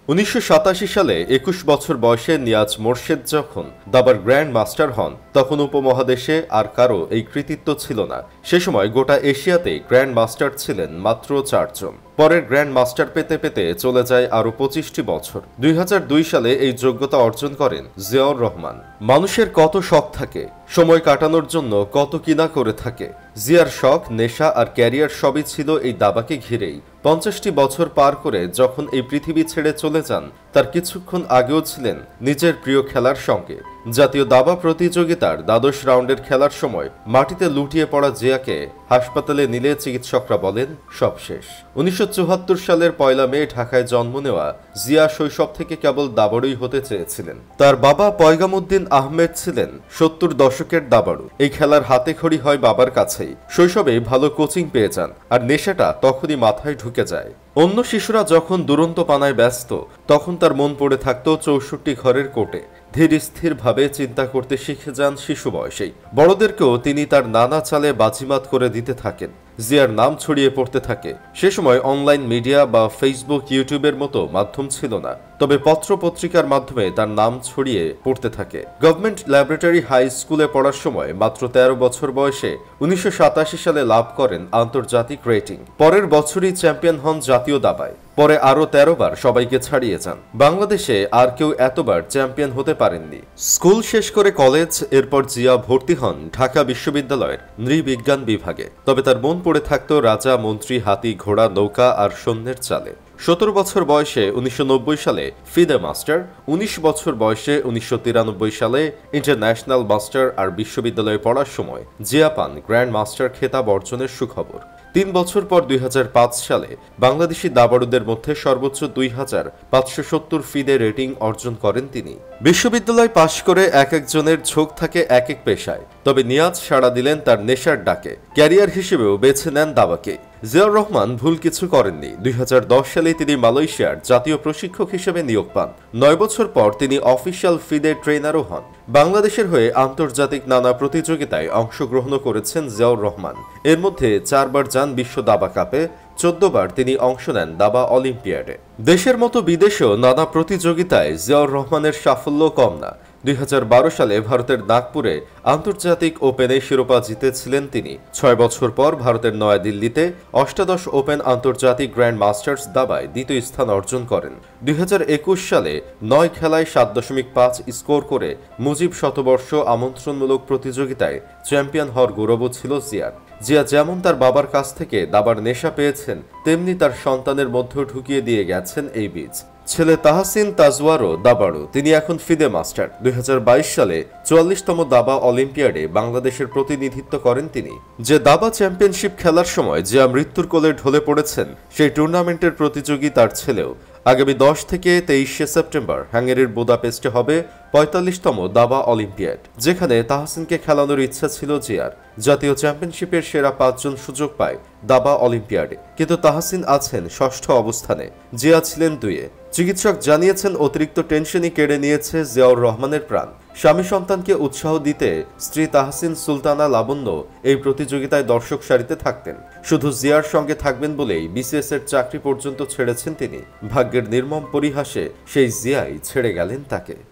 1987 সালে 21 বছর বয়সে নিয়াজ মোরশেদ যখন দাবার গ্র্যান্ড মাস্টার হন তখন উপমহাদেশে আর কারো এই কৃতিত্ব ছিল না। সে সময় গোটা এশিয়াতে গ্র্যান্ড মাস্টার ছিলেন মাত্র 4 জন। পরের গ্র্যান্ড মাস্টার পেতে পেতে চলে যায় আরও 25টি বছর। 2002 সালে এই যোগ্যতা অর্জন করেন জিয়াউর রহমান। মানুষের কত শখ থাকে, সময় কাটানোর জন্য কত কিনা করে থাকে। জিয়ার শখ, নেশা আর ক্যারিয়ার সবই ছিল এই দাবাকে ঘিরেই। 50টি বছর পার করে যখন এই পৃথিবী ছেড়ে চলে যান তার কিছুক্ষণ আগেও ছিলেন নিজের প্রিয় খেলার সঙ্গে। জাতীয় দাবা প্রতিযোগিতার দ্বাদশ রাউন্ডের খেলার সময় মাটিতে লুটিয়ে পড়া জিয়াকে হাসপাতালে নিলে চিকিৎসকরা বলেন সব শেষ। 1974 সালের 1 মে ঢাকায় জন্ম নেওয়া জিয়া শৈশব থেকে কেবল দাবাড়ুই হতে চেয়েছিলেন। তার বাবা পয়গামউদ্দিন আহমেদ ছিলেন 70 দশকের দাবাড়ু। এই খেলার হাতেখড়ি হয় বাবার কাছেই। শৈশবে ভালো কোচিং পেয়ে যান আর নেশাটা তখনই মাথায় ঢুকে যায়। অন্য শিশুরা যখন দুরন্ত পানায় ব্যস্ত তখন তার মন পড়ে থাকত 64 ঘরের কোটে। ধীর স্থিরভাবে চিন্তা করতে শিখে যান শিশু বয়সেই। বড়দেরকেও তিনি তার নানা চালে বাজিমাত করে দিতে থাকেন। জিয়ার নাম ছড়িয়ে পড়তে থাকে। সে সময় অনলাইন মিডিয়া বা ফেসবুক, ইউটিউবের মতো মাধ্যম ছিল না, তবে পত্র পত্রিকার মাধ্যমে তার নাম ছড়িয়ে পড়তে থাকে। গভর্নমেন্ট ল্যাবরেটরি হাই স্কুলে পড়ার সময় মাত্র 13 বছর বয়সে 1987 সালে লাভ করেন আন্তর্জাতিক রেটিং। পরের বছরই চ্যাম্পিয়ন হন জাতীয় দাবায়। পরে আরও 13 বার সবাইকে ছাড়িয়ে যান। বাংলাদেশে আর কেউ এতবার চ্যাম্পিয়ন হতে পারেননি। স্কুল শেষ করে কলেজ, এরপর জিয়া ভর্তি হন ঢাকা বিশ্ববিদ্যালয়ের নৃবিজ্ঞান বিভাগে। তবে তার মন পড়ে থাকত রাজা, মন্ত্রী, হাতি, ঘোড়া, নৌকা আর সৈন্যের চালে। 17 বছর বয়সে 1990 সালে ফিদে মাস্টার, 19 বছর বয়সে 1993 সালে ইন্টারন্যাশনাল মাস্টার আর বিশ্ববিদ্যালয়ে পড়ার সময় জিয়া পান গ্র্যান্ড মাস্টার খেতাব অর্জনের সুখবর। 3 বছর পর 2005 সালে বাংলাদেশি দাবাড়ুদের মধ্যে সর্বোচ্চ 2570 ফিদে রেটিং অর্জন করেন তিনি। বিশ্ববিদ্যালয় পাশ করে এক একজনের ঝোঁক থাকে এক এক পেশায়, তবে নিয়াজ সাড়া দিলেন তার নেশার ডাকে। ক্যারিয়ার হিসেবেও বেছে নেন দাবাকে। জিয়াউর রহমান ভুল কিছু করেননি। 2010 সালে তিনি মালয়েশিয়ার জাতীয় প্রশিক্ষক হিসেবে নিয়োগ পান। 9 বছর পর তিনি অফিসিয়াল ফিদে ট্রেনারও হন। বাংলাদেশের হয়ে আন্তর্জাতিক নানা প্রতিযোগিতায় অংশগ্রহণ করেছেন জিয়াউর রহমান। এর মধ্যে 4 বার যান বিশ্ব দাবা কাপে, 14 বার তিনি অংশ নেন দাবা অলিম্পিয়াডে। দেশের মতো বিদেশেও নানা প্রতিযোগিতায় জিয়াউর রহমানের সাফল্য কম না। 2012 সালে ভারতের নাগপুরে আন্তর্জাতিক ওপেনে শিরোপা জিতেছিলেন তিনি। 6 বছর পর ভারতের নয়াদিল্লিতে অষ্টাদশ ওপেন আন্তর্জাতিক গ্র্যান্ড মাস্টার্স দাবায় দ্বিতীয় স্থান অর্জন করেন। 2021 সালে 9 খেলায় 7.5 স্কোর করে মুজিব শতবর্ষ আমন্ত্রণমূলক প্রতিযোগিতায় চ্যাম্পিয়ন হওয়ার গৌরবও ছিল জিয়ার। জিয়া যেমন তার বাবার কাছ থেকে দাবার নেশা পেয়েছেন, তেমনি তার সন্তানের মধ্যেও ঢুকিয়ে দিয়ে গেছেন এই বীজ। ছেলে তাহসিন তাজওয়ারও দাবাড়ু, তিনি এখন ফিদে মাস্টার। 2022 সালে 44তম দাবা অলিম্পিয়াডে বাংলাদেশের প্রতিনিধিত্ব করেন তিনি। যে দাবা চ্যাম্পিয়নশিপ খেলার সময় জিয়া মৃত্যুর কোলে ঢলে পড়েছেন, সেই টুর্নামেন্টের প্রতিযোগী তার ছেলেও। আগামী 10 থেকে 23 সেপ্টেম্বর হাঙ্গেরির বুদাপেস্টে হবে 45তম দাবা অলিম্পিয়াড, যেখানে তাহসিনকে খেলানোর ইচ্ছা ছিল জিয়ার। জাতীয় চ্যাম্পিয়নশিপের সেরা 5 জন সুযোগ পায় দাবা অলিম্পিয়াডে, কিন্তু তাহসিন আছেন 6ষ্ঠ অবস্থানে, জিয়া ছিলেন 2-এ। চিকিৎসক জানিয়েছেন অতিরিক্ত টেনশনই কেড়ে নিয়েছে জিয়াউর রহমানের প্রাণ। স্বামী সন্তানকে উৎসাহ দিতে স্ত্রী তাহসিন সুলতানা লাবণ্য এই প্রতিযোগিতায় দর্শক সারিতে থাকতেন। শুধু জিয়ার সঙ্গে থাকবেন বলেই বিসিএস এর চাকরি পর্যন্ত ছেড়েছেন তিনি। ভাগ্যের নির্মম পরিহাসে সেই জিয়াই ছেড়ে গেলেন তাকে।